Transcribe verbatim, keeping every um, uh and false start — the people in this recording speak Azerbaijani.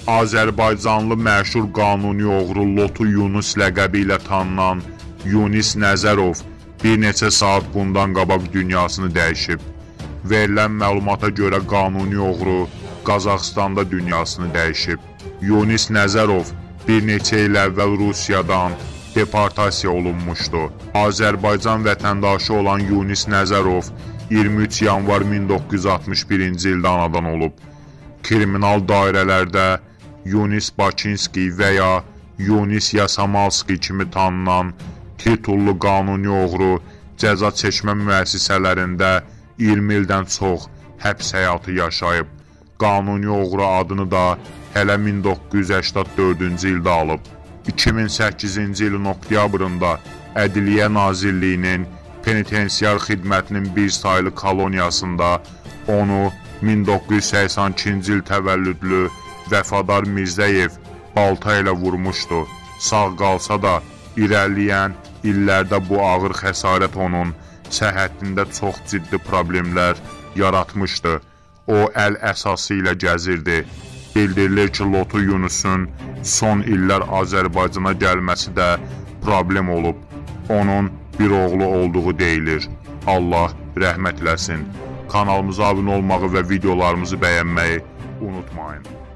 Azərbaycanlı məşhur qanuni oğru Lotu Yunus ləqəbi ilə tanınan Yunis Nəzərov bir neçə saat bundan qabaq dünyasını dəyişib. Verilən məlumata görə qanuni oğru Qazaxstanda dünyasını dəyişib. Yunis Nəzərov bir neçə il əvvəl Rusiyadan deportasiya olunmuşdu. Azərbaycan vətəndaşı olan Yunis Nəzərov iyirmi üç yanvar min doqquz yüz altmış birinci ildə anadan olub. Kriminal dairələrdə Yunis Bakinski və ya Yunis Yasamalski kimi tanınan titullu qanuni oğru cəza çəkmə müəssisələrində iyirmi ildən çox həbs həyatı yaşayıb. Qanuni oğru adını da hələ min doqquz yüz səksən dördüncü ildə alıb. iki min səkkizinci ilin oktyabrında Ədliyyə Nazirliyinin penitensiar xidmətinin bir saylı koloniyasında onu min doqquz yüz səksən ikinci il təvəllüdlü Vəfadar Mirzəyev balta ilə vurmuşdu. Sağ qalsa da irəliləyən illərdə bu ağır xəsarət onun səhhətində çox ciddi problemlər yaratmışdı. O əl əsası ilə gəzirdi. Bildirilir ki, Lotu Yunusun son illər Azərbaycana gəlməsi də problem olub. Onun bir oğlu olduğu deyilir. Allah rəhmət eləsin. Kanalımıza abunə olmağı və videolarımızı bəyənməyi unutmayın.